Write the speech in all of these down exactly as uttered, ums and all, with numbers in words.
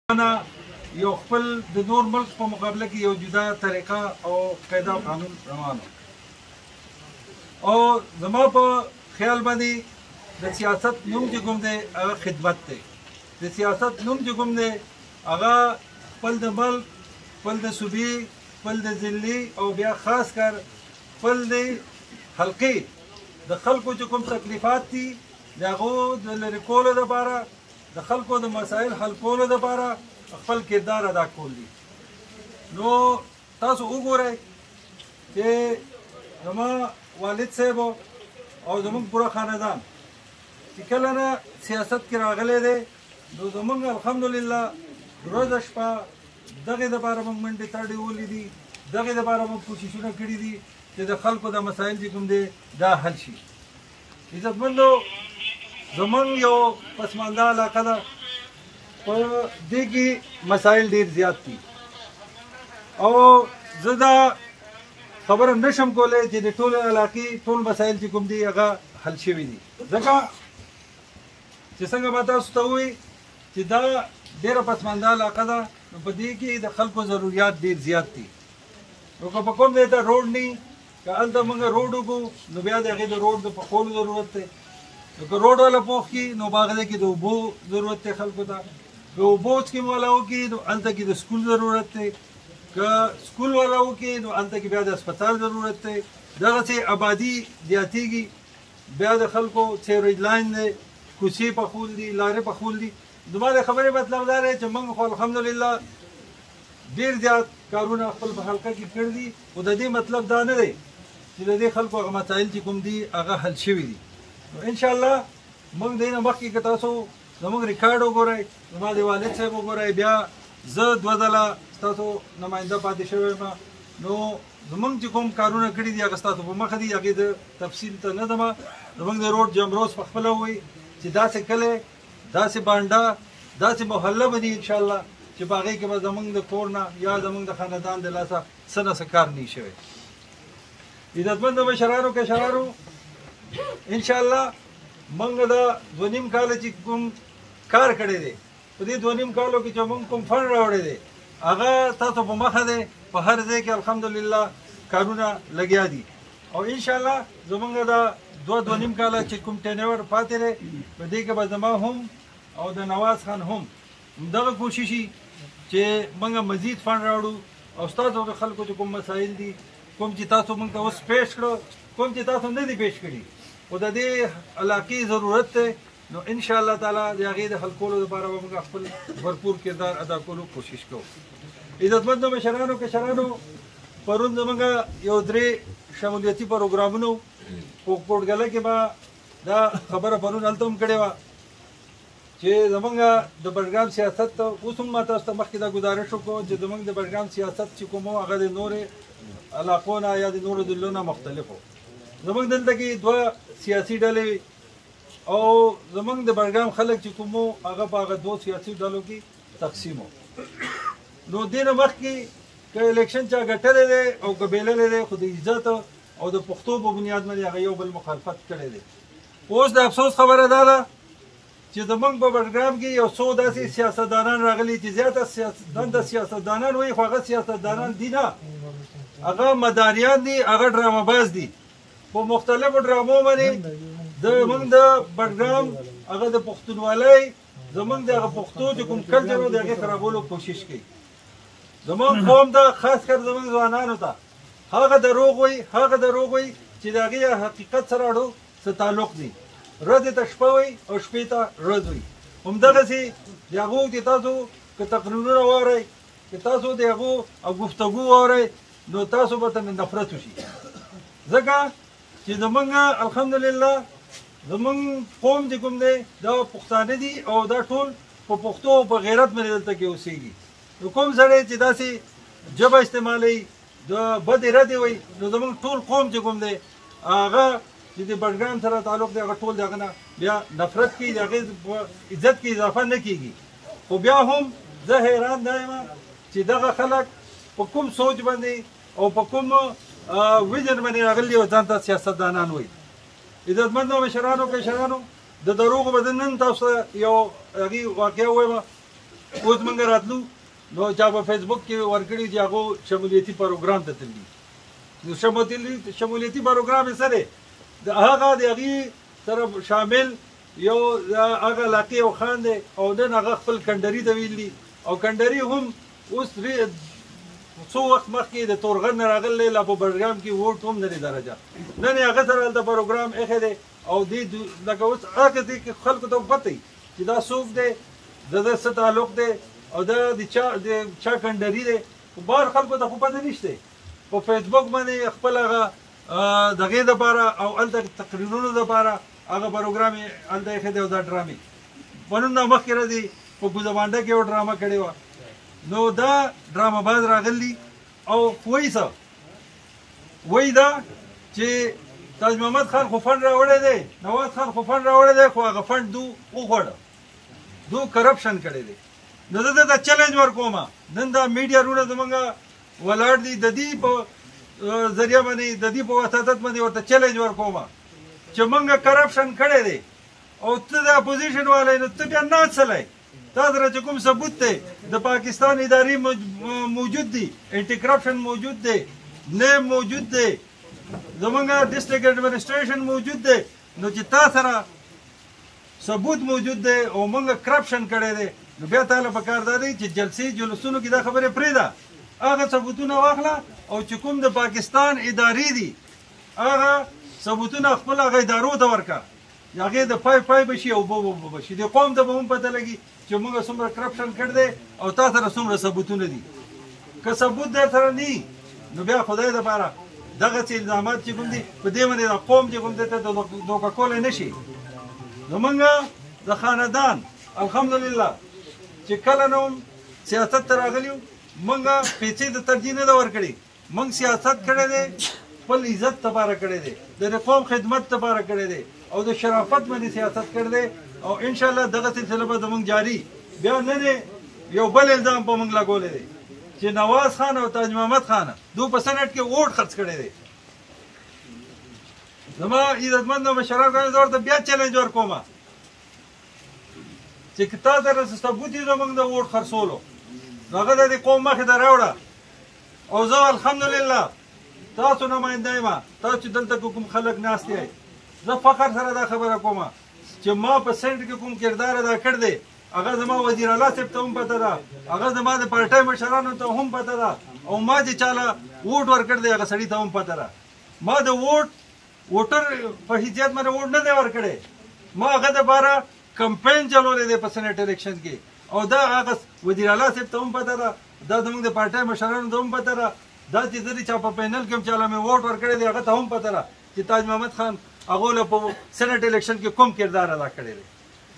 انا یو خپل د نور ملک په مقابله کې یو جدا طریقه او قاعده او قانون روانو او زما په خیال باندې د سیاست نوم چې کوم دی هغه خدمت دی د سیاست نوم چې کوم دی هغه خپل د ملک خپل د صوبې خپل د ضلعي او بیا خاص کر خپل د حلقې د خلکو چې کوم تکلیفات دي د هغو د لرې کولو دپاره د خلکو د مسایل حل کولو دپاره خپل کردار ادا کول دي نو تاسو وګورئ چې زما والد صاحب او زموږ پوره خاندان چې کله نه سیاست کې راغلی دی نو زموږ الحمدلله ورځ شپه دغې دپاره موږ منډې ترډې وهلي دي دغې دپاره موږ کوششونه کړي دي چې د خلکو د مسایل چې کوم دی دا حل شي عزتمندو زموږ یو پسمانده علاقه ده په دې کې مسایل ډېر زیات دي او زه دا خبره نشم کولی چې د ټول علاقې ټول مسایل چې کوم دي هغه حل شوي دي ځکه چې څنګه به تاسو ته ووایي چې دا ډېره پسمانده علاقه ده نو په دې کې د خلکو ضروریات ډېر زیات دي نو که په کوم ځای ته روډ نه وي که هلته موږ روډ وکړو نو بیا د هغې د روډ د پخولو ضرورت دی که روډ والا پوخ کړي نو په هغه ځای کې د اوبو ضرورت دی خلکو ته که اوبو سکیم والا وکړي نو هلته کې د سکول ضرورت دی که سکول والا وکړي نو هلته کې بیا د اسپتال ضرورت دی دغسې آبادي زیاتېږي بیا د خلکو سیوریج لاین دی کوڅې پخول دي لارې پخول دي زما د خبرې مطلب دا دی چې موږ خو الحمدلله ډېر زیات کارونه خپل په حلقه کې کړي دي خو د دې مطلب دا نه دی چې د دې خلکو هغه مسایل چې کوم دي هغه حل شوي دي نو انشاءالله موږ د نه مخکې که تاسو زموږ ریکارډ وګورئ زما د والد صاحب وګورئ بیا زه دوه ځله ستاسو نماینده پاتې شوی یم نو زموږ چې کوم کارونه کړي دي هغه ستاسو په مخه دي هغې د تفصیل ته نه ځمه زموږ د روډ جمروز په خپله ووایي چې داسې کلی داسې بانډه داسې محله به دي انشاءالله چې په هغې کې به زموږ د کور نه یا زموږ د خاندان د لاسه څه نه څه کار نه وي شوی عزتمندو مشرانو کشرانو انشاءالله موږ د دوه نیم کاله چې کوم کار کړی دی په دې دوه نیم کالو کې چې موږ کوم فنډ راوړی دی هغه تاسو په مخه دی په هر ځای کې الحمدلله کارونه لګیا دي او انشاءالله زموږ د دوه دوه نیم کاله چې کوم ټینور پاتې دی په دې کې به زما هم او د نواز خان هم همدغه کوشش وي چې موږ مزید فنډ راوړو او ستاسو د خلکو چې کوم مسایل دي کوم چې تاسو موږ ته اوس پیش کړو کوم چې تاسو نه دي پیش کړي خو د دې علاقې ضرورت دی نو انشاءالله تعالی د هغې د حل کولو لپاره به موږ خپل بھرپور کردار ادا کولو کوشش کوو عزتمندو مشرانو کشرانو پرون زموږ یو درې شمولیتي پروګرامونه په کوټګله کې به دا خبره پرون هلته هم کړې وه چې زموږ د بډګرام سیاست ته اوس هم ما تاسو ته مخکې دا ګزارش وکړو چې زموږ د بډګرام سیاست چې کوم هغه د نورې علاقو نه یا د نورو ضلعو نه مختلف و زموږ دلته کې دوه سیاسي ډلې او زموږ د بډګرام خلک چې کوم هغه په هغه دوه سیاسي ډلو کې تقسیم و نو دې نه مخکې که الیکشن چا ګټلی دی او که بیللی دی خو د عزت او د پښتو په بنیاد باندې هغه یو بل مخالفت کړی دی اوس د افسوس خبره دا ده چې زموږ په بډګرام کې یو څو داسې سیاستدانان راغلي چې زیاته دنده سیاستدانان وایي خو هغه سیاستدانان دي نه هغه مداریان دي هغه ډرامه باز دي په مختلفو ډرامو باندې د موږ د بډګرام هغه د پښتونوالۍ زموږ د هغه پښتو چې کوم کلچر و د هغې خرابولو کوشش کوي زموږ قوم ته خاص کر زموږ ځوانانو ته هغه دروغ وایي هغه دروغ وایي چې د هغې حقیقت سره اړو څه تعلق دی ورځې ته شپه وایي او شپې ته ورځ وایي همدغسې د هغو چې تاسو که تقریرونه واورئ که تاسو د هغو او گفتگو واورئ نو تاسو به ته نفرت وشي ځکه چې زموږ الحمدلله زموږ قوم چې کوم دی دا پښتانه دي او دا ټول په پښتو او په غیرت باندې دلته کې اوسېږي نو کوم سړی چې داسې ژبه استعمالوي د بدې ردې وایي نو زموږ ټول قوم چې کوم دی هغه چې د بډګرام سره تعلق دی هغه ټول د هغه نه بیا نفرت کوي د هغې په عزت کې اضافه نه کېږي خو بیا هم زه حیران دا یم چې دغه خلک په کوم سوچ باندې او په کوم ویژن باندې راغلي او ځان ته سیاستدانان وایي عزتمندو مشرانو کشرانو د دروغو به زه نن تاسو ته یو هغې واقعه ووایم اوس موږ راتلو نو چا په فیسبوک کې ورکړي چې هغه شمولیتي پروګرام ته تللی نو شمولیتي شمولیتي پروګرام یې څه دی د هغه د هغې سره شامل یو هغه علاقې یو خان دی او نن هغه خپل کنډري ته ویلي او کنډري هم اوس څو وخت مخکې د تورغر نه راغلی لا په بډګرام کې ووټ هم نه دی درجه نن یې هغه سره هلته پروګرام ایښی دی او دې لکه اوس هغه دې خلکو ته پته وي چې دا څوک دی د ده څه تعلق دی او دا د چا د چا کنډري دی خو بهر خلکو ته خو پته نشته په فیسبوک باندې خپل هغه دغې دپاره او هلته تقریرونو دپاره هغه پروګرام یې هلته ایښی دی او دا ډرامې پرون نه مخکې راځي په ګوزبانډه کې یو ډرامه کړې وه نو دا ډرامه باز راغلی او وایي څه وایي دا چې تاج محمد خان خو فنډ راوړی دی نواز خان خو فنډ راوړی دی خو هغه فنډ دو وخوړه دو کرپشن کړی دی نو زه درته چیلنج ورکوم نن دا میډیا رونه زمونږ ولاړ دي د دې په ذریعه باندې د دې په وساطت باندې ورته چیلنج ورکوم چې موږ کرپشن کړی دی او ته د اپوزیشن والی نو ته بیا ناڅلی تا سره چې کوم ثبوت دی د پاکستان ادارې موجود دي انټي کرپشن موجود دی نیم موجود دی زمونږ ډسټرکټ ایڈمنسټریشن موجود دی نو چې تا سره ثبوت موجود دی او موږ کرپشن کړی دی نو بیا تاله پکار دا دی چې جلسې جلوسونو کې دا خبرې پرېږده هغه ثبوتونه واخله او چې کوم د پاکستان ادارې دي هغه ثبوتونه خپل هغه ادارو ته ورکړه هغې د پای پای به شي او به به شي د قوم ته به هم پته لګي چې موږ څومره کرپشن کړی دی او تا سره څومره ثبوتونه دي که ثبوت در سره نی نو بیا خدای دپاره دغسې الزامات چې کوم دي په دې باندې د قوم چې کوم دی ته دوکه کولی نه شي نو موږ د خاندان الحمدلله چې کله نو سیاست ته راغلي یو موږ پیسې د ترجیح نه ده ورکړې موږ سیاست کړی دی خپل عزت دپاره کړی دی د قوم خدمت دپاره کړی دی او د شرافت باندې سیاست کړی دی او انشاءالله دغه سلسله به زموږ جاري بیا نه دی یو بل الزام په موږ لګولی دی چې نواز خان او تاج محمد خان دو په سنټ کې ووټ خرڅ کړی دی زما عزتمندو مشرانو زه ورته بیا چیلنج ورکوم چې که تا سره ثبوت وي زموږ د ووټ خرڅولو نو هغه د دې قوم مخې ته راوړه او زه الحمدلله تاسو نماینده یم تاسو چې دلته کوم خلک ناست یئ زه فخر سره دا خبره کوم چې ما په سینټ کې کوم کردار ادا کړ دی هغه زما وزیر اعلی صاحب ته هم پته ده هغه زما د پارټۍ مشرانو ته هم پته ده او ما چې چاله ووټ ورکړ دی هغه سړي ته هم پته ده ما د ووټ ووټر په حیثیت باندې ووټ نه دی ورکړی ما هغه دپاره کمپین چلولی دی په سینټ الیکشن کې او دا هغه وزیر اعلی صاحب ته هم پته ده دا زموږ د پارټۍ مشرانو ته هم پته ده دا چې زه چا په پینل کې هم چاله مې ووټ ورکړی دی هغه ته هم پته ده چې تاج محمد خان هغو له په سینټ الیکشن کې کوم کردار ادا کړی دی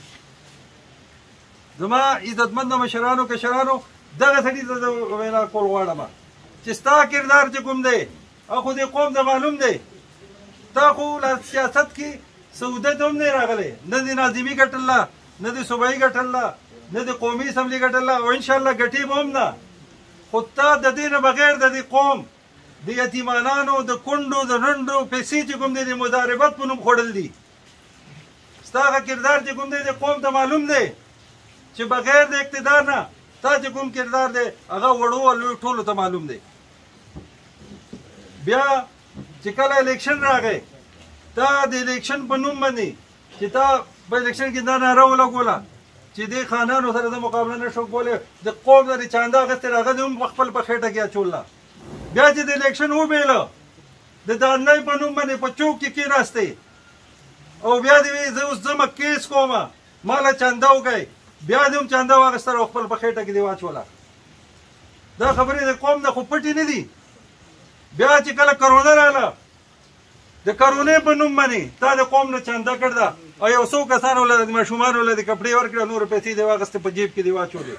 زما عزتمندو مشرانو کشرانو دغه سړي ته زه وینا کول غواړم چې ستا کردار چې کوم دی هغه خو دې قوم ته معلوم دی تا خو له سیاست کې سعودت هم نه راغلی نه د ناظمي ګټله نه د صوبایي ګټله نه د قومي اسمبلي ګټله او انشاءالله ګټي به هم نه خو تا د دې نه بغیر د دې قوم د یتیمانانو د کونډو د رنډو پیسې چې کوم دی د مضاربت په نوم خوړل دي ستا هغه کردار چې کوم دی د قوم ته معلوم دی چې بغیر د اقتدار نه تا چې کوم کردار دی هغه وړو او لویو ټولو ته معلوم دی بیا چې کله الیکشن راغی تا د الیکشن په نوم باندې چې تا په الیکشن کې دا ناره ولګوله چې دې خانانو سره د مقابله نه شو کولی د قوم نه د چانده اخیستې هغه دې هم خپل په خېټه کې اچوله بیا چې د الیکشن وبیله د دانۍ په نوم باندې په چوک کې کېناستې او بیا دې وایي زه اوس ځمه کیس کومه ما له چانده وکئ بیا دې هم چانده واخیستله او خپل په خېټه کې دې واچوله دا خبرې د قوم نه خو پټې نه دي بیا چې کله کرونا راغله د کرونې په نوم باندې تا د قوم نه چانده کړ ده او یو څو کسانو له ماشومانو له د کپړې ورکړه نورې پیسې دې واخیستې په جیب کې دې واچولې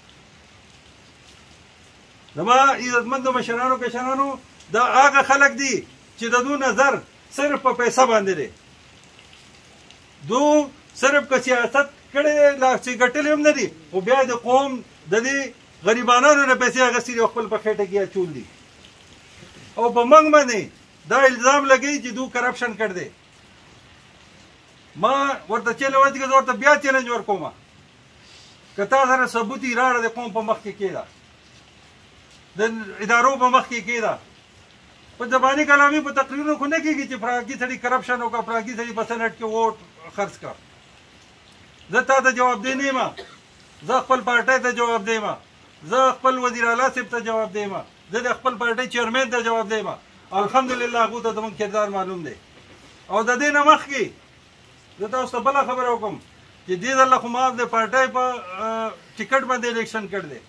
زما عزتمندو مشرانو کشرانو دا هغه خلک دي چې د دو نظر صرف په پیسه باندې دی دو صرف که سیاست کړی لا چې ګټلې هم نه دي خو بیا د قوم د دې غریبانانو نه پیسې اخیستې دي او خپل په خېټه کې اچول دي او په موږ باندې دا الزام لګوي چې دو کرپشن کړ دی ما ورته چیلنج ورکړ زه ورته بیا چیلنج ورکوم که تا سره ثبوت یې راړه د قوم په مخ کې کېده د ادارو په مخ کې کېده په زباني کلامي په تقریرونو خو نه کېږي چې فلانکي سړي کرپشن وکړه فلانکي سړي په سنټ کې ووټ خرڅ کړه زه تا ته جوابدې نه یم زه خپل پارټۍ ته جوابدې یم زه خپل وزیر اعلی صاحب ته جوابدې یم زه د خپل پارټۍ چیرمین ته جوابدې یم الحمدلله هغو ته زموږ کردار معلوم دی او د دې نه مخکې زه تاسو ته بله خبره وکړم چې دې ځله خو ما د پارټۍ په ټکټ باندې الیکشن کړ دی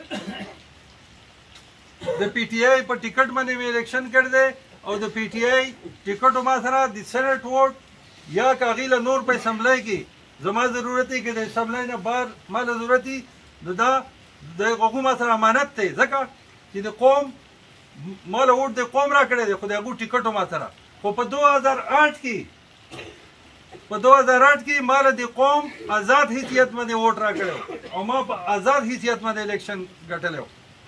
د پی ټي آی په ټکټ باندې مې الیکشن کړ دی او د پی ټي آی ټکټ ما سره د سینټ ووټ یا که هغې له نور په اسمبلی کې زما ضرورت دی که د اسمبلی نه بهر ما له ضرورت دی نو دا د هغو ما سره امانت دی ځکه چې د قوم ما له ووټ د قوم را کړی دی خو د هغو ټکټ ما سره خو په دو هزار آټ کې په دو هزار آټ کې ما له د قوم آزاد حیثیت باندې ووټ را کړی او ما په آزاد حیثیت باندې الیکشن ګټلی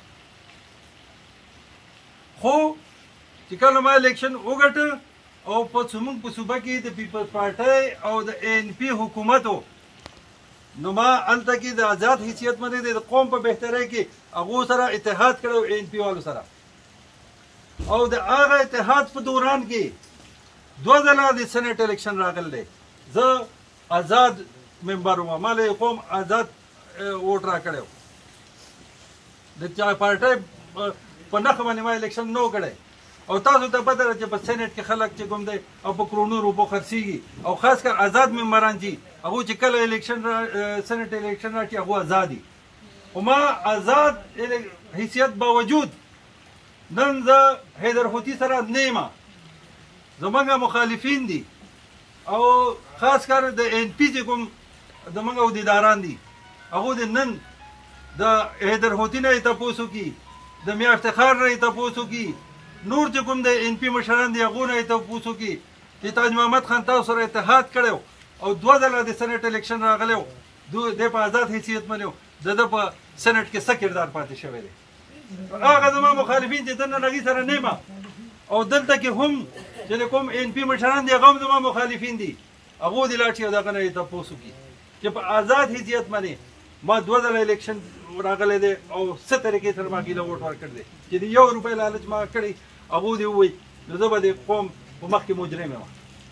خو چې کله ما الیکشن وګټه او په زموږ په صوبه کې د پیپلز پارټۍ او د اے ان پي حکومت و نو ما هلته کې د آزاد حیثیت باندې د قوم په بهترۍ کې هغو سره اتحاد کړی اے ان پي والو سره او د هغه اتحاد په دوران کې دوه ځله د سینټ الیکشن راغلی زه آزاد ممبر وم ما له قوم آزاد ووټ را کړی د چا پارټۍ په نښه باندې ما الیکشن نه و کړی او تاسو ته پته ده چې په سینټ کې خلک چې کوم دی او په کرونو روپو خرڅېږي او خاص کر آزاد ممبران چې هغو چې کله الیکشن سینټ الیکشن راشي هغو آزاد دي خو ما آزاد حیثیت باوجود نن زه حیدر خوتي سره نه یم زموږ مخالفین دي او خاص کر د این پي چې کوم زموږ عهدیداران دي هغو د نن د حیدر خوتي نه یې تپوس وکړي د میا افتخار نه یې تپوس وکړي نور چې کوم د این پي مشران دي هغو نه یې تپوس وکړي چې تاج محمد خان تاسو سره اتحاد کړی او دوه ځله د سینټ الیکشن راغلی و دی په آزاد حیثیت باندې و د ده په سینټ کې څه کردار پاتې شوی دی هغه زما مخالفین چې دننه هغې سره نه یم او دلته کې هم چې د کوم این پي مشران دي هغه هم زما مخالفین دي هغو د لاټي او دغه نه یې تپوس وکړي چې په آزاد حیثیت باندې ما دوه ځله الیکشن راغلی دی او څه طریقې سره ما هغې له ووټ ورکړی دی چې د یو روپۍ لالچ ما کړی هغو دې ووایي نو زه به د قوم په مخ کې مجرم یم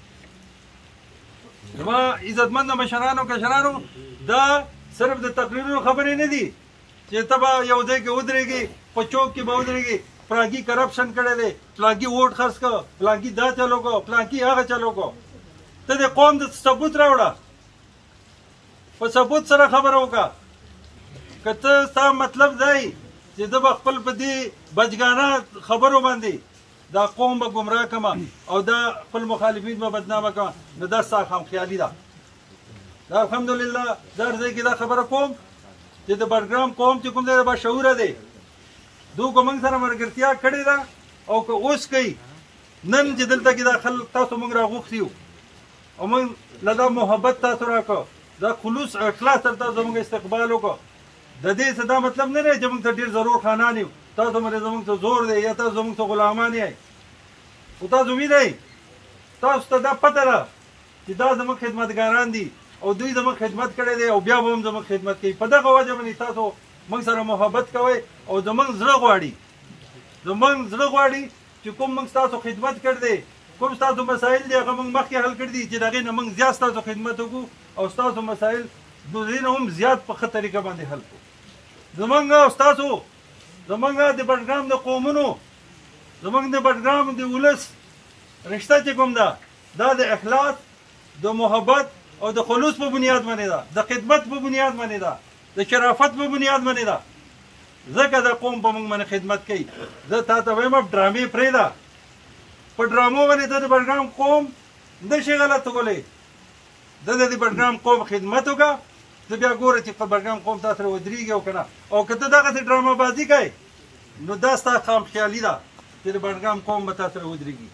زما عزتمند مشرانو کشرانو دا صرف د تقریرونو خبرې نه دي چې ته به یو ځای کې ودرېږي په چوک کې به ودرېږي فلانکي کرپشن کړی دی فلانکي ووټ خرڅ کړه فلانکي دا چلو کړه فلانکي هغه چلو کړه ته د قوم د ثبوت راوړه په ثبوت سره خبره وکړه که ته ستا مطلب دی چې زه به خپل په دې بچګانه خبرو باندې دا قوم به ګمراه کړم او دا خپل مخالفین به بدنامه کړم نو دا ستا خامخیالي ده دا الحمدلله دا هر ځای کې دا خبره کوم چې د بډګرام قوم چې کوم دی دا باشعوره دی دوی که موږ سره ملګرتیا کړې ده او که اوس کوي نن چې دلته کې دا خلک تاسو موږ راغوښتي یو او موږ له دا محبت تاسو راکړه دا خلوص اخلاص سره تاسو زموږ استقبال وکړه د دې څه دا مطلب نه دی چې موږ ته ډېر ضرور خانان یو تاسو باندې زموږ ته زور دی یا تاسو زموږ ته غلامان یئ خو تاسو وینئ تاسو ته دا پته ده چې دا زموږ خدمتګاران دي او دوی زموږ خدمت کړی دی او بیا به هم زموږ خدمت کوي په دغه وجه باندې تاسو موږ سره محبت کوئ او زموږ زړه غواړي زموږ زړه غواړي چې کوم موږ ستاسو خدمت کړی دی کوم ستاسو مسایل دي هغه موږ مخکې حل کړي دي چې د هغې نه موږ زیات ستاسو خدمت وکړو او ستاسو مسایل د دې نه هم زیات په ښه طریقه باندې حل کړو زموږ او ستاسو زموږ د بډګرام د قومونو زموږ د بډګرام د ولس رشته چې کوم ده دا د اخلاص د محبت او د خلوص په بنیاد باندې ده د خدمت په بنیاد باندې ده د شرافت په بنیاد باندې ده ځکه د قوم په موږ باندې خدمت کوي زه تا ته وایم ډرامې پرېږده په ډرامو باندې ته د بډګرام قوم نشي غلط کولی د د بډګرام قوم خدمت وکړه زه بیا ګوره چې په بډګرام قوم تا سره ودرېږي او که نه او که ته دغسې ډرامه بازي کوې نو دا ستا خامخیالي ده چې د بډګرام قوم به تا سره ودرېږي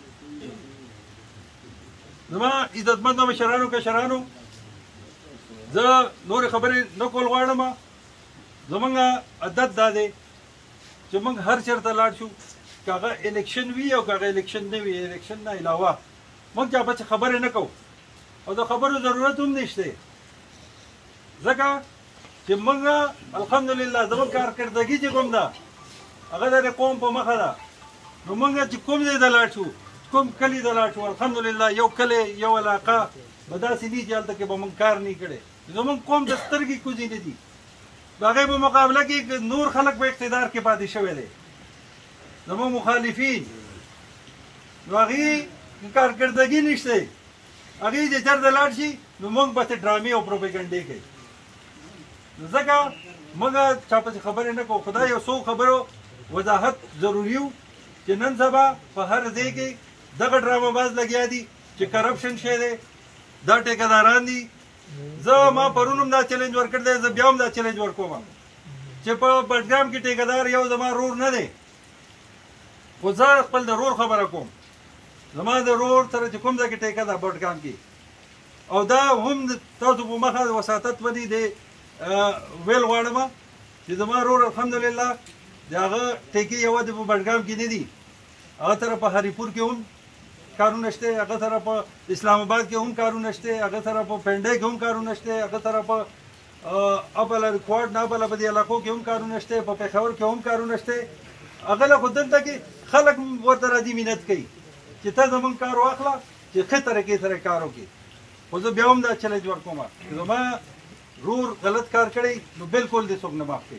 زما عزتمندو مشرانو کشرانو زه نورې خبرې نه کول غواړم زمونږ عادت دا دی چې موږ هر چېرته لاړ شو که هغه الیکشن وي او که هغه الیکشن نه وي الیکشن نه علاوه موږ چا پسې خبرې نه کوو او د خبرو ضرورت هم نشته ځکه چې موږ الحمدلله زموږ کارکردګي چې کوم ده هغه د قوم په مخه ده. نو موږ چې کوم ځای ته لاړ شو، کوم کلي ته لاړ شو، الحمدلله یو کلی یو علاقه به داسې دي چې هلته کې به موږ کار نه کړی. زموږ قوم د سترګې کوزې نه دي. د هغې په مقابله کې نور خلک په اقتدار کې پاتې شوی دی، زموږ مخالفین. نو هغې کارکردګي نشته، هغې چې چېرته لاړ شي نو موږ پسې ډرامې او پروپیګنډې کوي. نو ځکه موږ چا پسې خبرې نه کوو. خدای یو څو خبرو وضاحت ضروري و چې نن سبا په هر ځای کې دغه ډرامه باز لګیا دي چې کرپشن شی دی، دا ټیکهداران دي. زه ما پرون هم دا چیلنج ورکړی دی، زه بیا هم دا چیلنج ورکوم چې په بډګرام کې ټیکهدار یو زما رور نه دی، خو زه خپل د رور خبره کوم. زما د رور سره چې کوم ځای کې ټیکه ده بډګرام کې، او دا هم تاسو په مخه د وساطت باندې د ویل غواړم چې زما رور الحمدلله د هغه ټیکې یوازې په بډګرام کې نه دي، هغه سره په هریپور کې هم کارونه شته، هغه سره په اسلام آباد کې هم کارونه شته، هغه سره په پنډۍ کې هم کارونه شته، هغه سره په ابل ریکارډ نه بل په دې علاقو کې هم کارونه شته، په پېښور کې هم کارونه شته. هغه له خو دلته کې خلک ورته راځي مینت کوي چې ته زموږ کار واخله چې ښه طریقې سره کار وکړي. خو زه بیا هم دا چیلنج ورکوم چې زما رور غلط کار کړی نو بالکل دې څوک نه معاف کوي،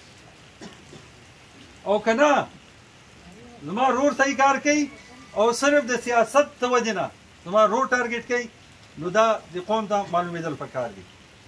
او که نه زما رور صحیح کار کوي او صرف د سیاست د وجې نه زما رور ټارګېټ کوي، نو دا د قوم ته معلومېدل پکار دي.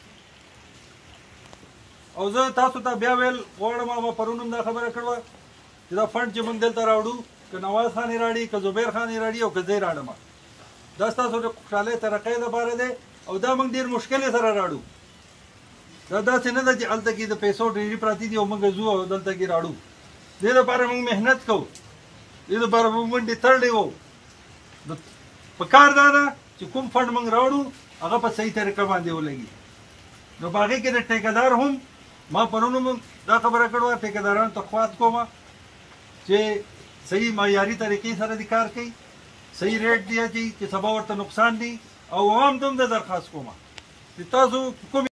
او زه تاسو ته بیا ویل غواړم، ما پرون هم دا خبره کړې چې دا فنډ چې موږ دلته راوړو که نواز خان یې راړي که زبیر خان یې راړي او که زه یې راړم، دا ستاسو د خوشحالۍ ترقۍ لپاره دی، او دا موږ ډېر مشکلې سره راړو. دا داسې نه ده چې هلته کې د پیسو ډېرې پراتې دي او موږ ځو او دلته کې راړو. دې لپاره موږ محنت کوو، دې لپاره موږ منډې تړلې وو. په کار دا ده چې کوم فنډ موږ راوړو هغه په صحیح طریقه باندې ولګي. نو په هغې کې د ټیکهدار هم ما پرون هم دا خبره کړې وه، ټیکهدارانو ته خواست کومه چې صحیح معیاري طریقې سره دې کار کوي، صحیح ریټ دی اچوي چې سبا ورته نقصان دي. او عوام ته هم دا درخواست کومه چې تاسو کوم